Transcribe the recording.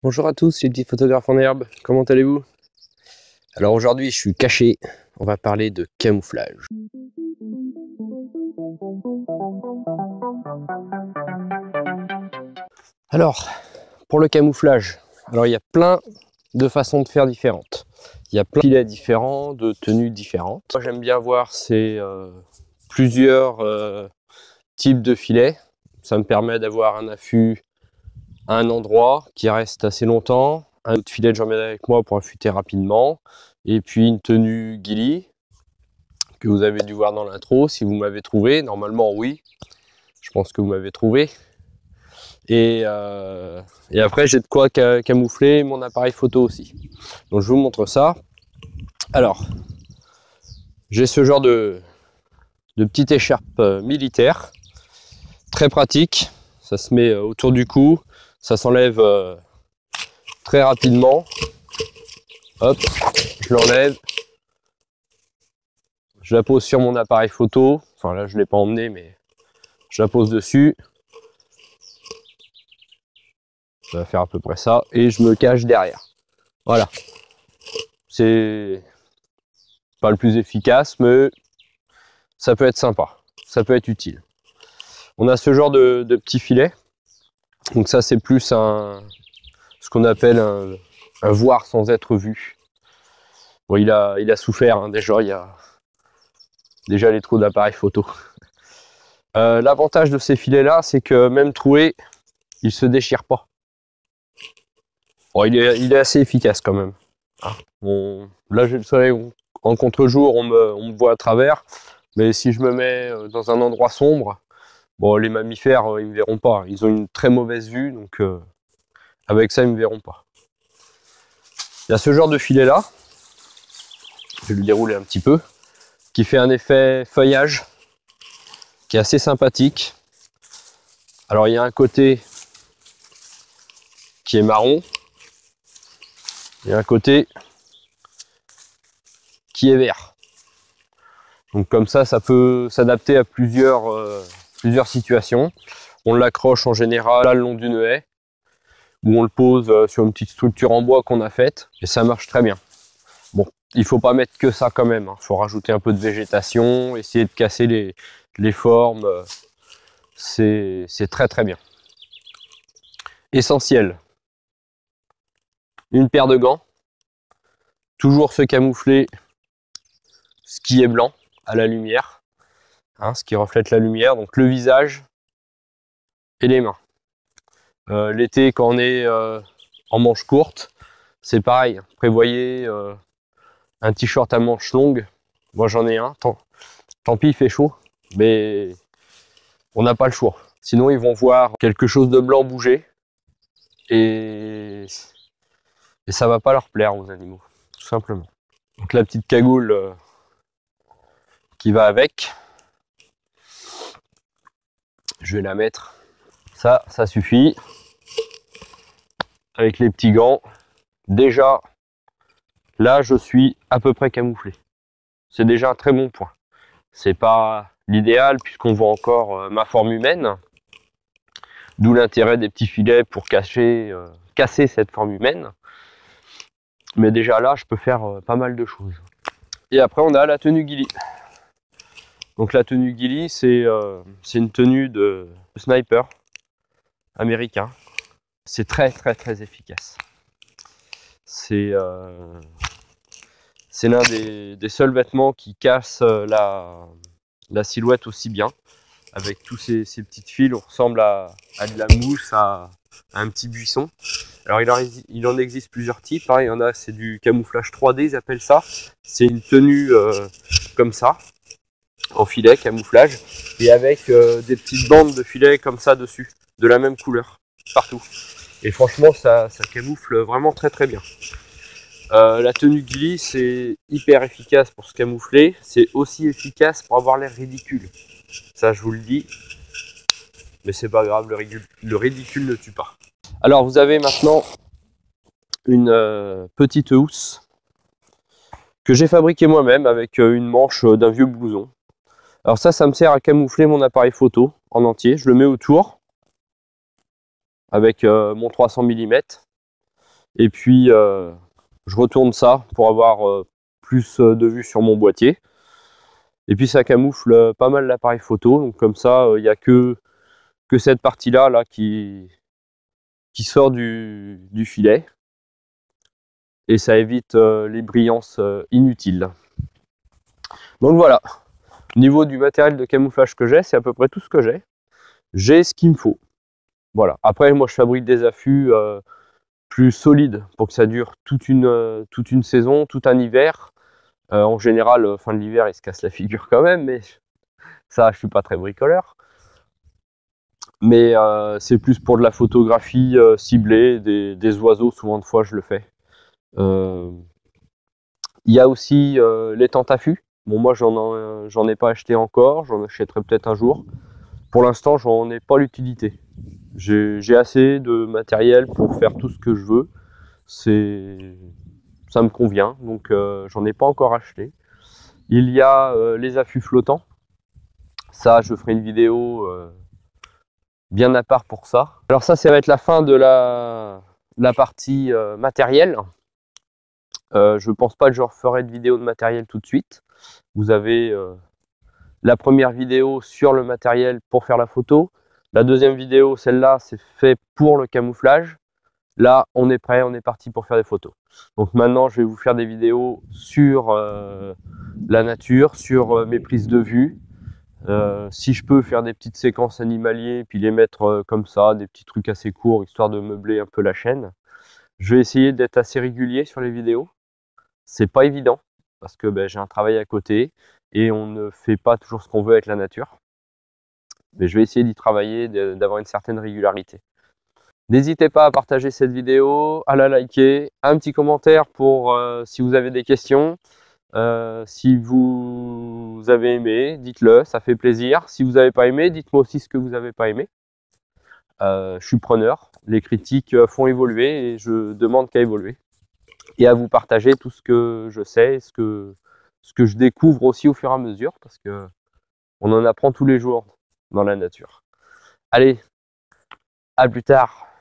Bonjour à tous les petits photographes en herbe, comment allez-vous? Alors aujourd'hui je suis caché, on va parler de camouflage. Alors, pour le camouflage, il y a plein de façons de faire différentes. Il y a plein de filets différents, de tenues différentes. Moi j'aime bien voir plusieurs types de filets. Ça me permet d'avoir un affût à un endroit qui reste assez longtemps, un autre filet que j'emmène avec moi pour affûter rapidement, et puis une tenue ghillie que vous avez dû voir dans l'intro si vous m'avez trouvé. Normalement oui, je pense que vous m'avez trouvé. Et après j'ai de quoi camoufler mon appareil photo aussi. Donc je vous montre ça. Alors j'ai ce genre de petite écharpe militaire, très pratique. Ça se met autour du cou, ça s'enlève très rapidement. Hop, je l'enlève. Je la pose sur mon appareil photo. Enfin là je ne l'ai pas emmené, mais je la pose dessus. Ça va faire à peu près ça. Et je me cache derrière. Voilà. C'est pas le plus efficace, mais ça peut être sympa. Ça peut être utile. On a ce genre de petit filet. Donc ça c'est plus ce qu'on appelle un voir sans être vu. Bon, il a souffert, hein, déjà, il y a déjà les trous d'appareil photo. L'avantage de ces filets là, c'est que même troué, il se déchire pas. Bon, il est assez efficace quand même. Bon, là j'ai le soleil en contre-jour, on me voit à travers, mais si je me mets dans un endroit sombre, bon, les mammifères ils me verront pas. Ils ont une très mauvaise vue, donc avec ça ils me verront pas. Il y a ce genre de filet là, je vais le dérouler un petit peu, qui fait un effet feuillage qui est assez sympathique. Alors il y a un côté qui est marron, il y a un côté qui est vert. Donc comme ça peut s'adapter à plusieurs situations. On l'accroche en général le long d'une haie, ou on le pose sur une petite structure en bois qu'on a faite, et ça marche très bien. Bon, il faut pas mettre que ça quand même, il faut rajouter un peu de végétation, essayer de casser les formes, c'est très très bien. Essentiel, une paire de gants, toujours se camoufler ce qui est blanc à la lumière, ce qui reflète la lumière, donc le visage et les mains. L'été, quand on est en manches courtes, c'est pareil, prévoyez un t-shirt à manches longues. Moi j'en ai un, tant pis il fait chaud, mais on n'a pas le choix. Sinon ils vont voir quelque chose de blanc bouger, et ça va pas leur plaire aux animaux, tout simplement. Donc la petite cagoule qui va avec, je vais la mettre, ça suffit. Avec les petits gants, déjà là je suis à peu près camouflé. C'est déjà un très bon point. C'est pas l'idéal puisqu'on voit encore ma forme humaine, d'où l'intérêt des petits filets pour casser cette forme humaine. Mais déjà là je peux faire pas mal de choses. Et après on a la tenue ghillie. Donc la tenue ghillie, c'est une tenue de sniper américain. C'est très très très efficace. C'est l'un des seuls vêtements qui casse la silhouette aussi bien. Avec tous ces petites fils, on ressemble à de la mousse, à un petit buisson. Alors il en existe plusieurs types, hein. Il y en a, c'est du camouflage 3D, ils appellent ça. C'est une tenue comme ça, en filet, camouflage, et avec des petites bandes de filet comme ça dessus, de la même couleur, partout. Et franchement, ça camoufle vraiment très très bien. La tenue ghillie, c'est hyper efficace pour se camoufler, c'est aussi efficace pour avoir l'air ridicule. Ça, je vous le dis, mais c'est pas grave, le ridicule ne tue pas. Alors, vous avez maintenant une petite housse que j'ai fabriquée moi-même avec une manche d'un vieux blouson. Alors ça me sert à camoufler mon appareil photo en entier. Je le mets autour avec mon 300 mm. Et puis je retourne ça pour avoir plus de vue sur mon boîtier. Et puis ça camoufle pas mal l'appareil photo, donc comme ça il n'y a que cette partie-là là, qui sort du filet. Et ça évite les brillances inutiles. Donc voilà, niveau du matériel de camouflage que j'ai, c'est à peu près tout ce que j'ai. J'ai ce qu'il me faut. Voilà. Après, moi je fabrique des affûts plus solides pour que ça dure toute une saison, tout un hiver. En général, fin de l'hiver, il se casse la figure quand même, mais ça, je suis pas très bricoleur. Mais c'est plus pour de la photographie ciblée, des oiseaux, souvent de fois je le fais. Il y a aussi les tentes à fût. Bon, moi j'en ai pas acheté encore, j'en achèterai peut-être un jour. Pour l'instant, j'en ai pas l'utilité. J'ai assez de matériel pour faire tout ce que je veux. Ça me convient, donc j'en ai pas encore acheté. Il y a les affûts flottants. Ça, je ferai une vidéo bien à part pour ça. Alors ça va être la fin de la partie matériel. Je pense pas que je referai de vidéo de matériel tout de suite. Vous avez la première vidéo sur le matériel pour faire la photo. La deuxième vidéo, celle-là, c'est fait pour le camouflage. Là, on est prêt, on est parti pour faire des photos. Donc maintenant, je vais vous faire des vidéos sur la nature, sur mes prises de vue. Si je peux faire des petites séquences animaliers, puis les mettre comme ça, des petits trucs assez courts, histoire de meubler un peu la chaîne. Je vais essayer d'être assez régulier sur les vidéos. C'est pas évident, parce que j'ai un travail à côté, et on ne fait pas toujours ce qu'on veut avec la nature. Mais je vais essayer d'y travailler, d'avoir une certaine régularité. N'hésitez pas à partager cette vidéo, à la liker, un petit commentaire pour si vous avez des questions. Si vous avez aimé, dites-le, ça fait plaisir. Si vous n'avez pas aimé, dites-moi aussi ce que vous n'avez pas aimé. Je suis preneur, les critiques font évoluer et je demande qu'à évoluer. Et à vous partager tout ce que je sais, ce que je découvre aussi au fur et à mesure, parce que on en apprend tous les jours dans la nature. Allez, à plus tard.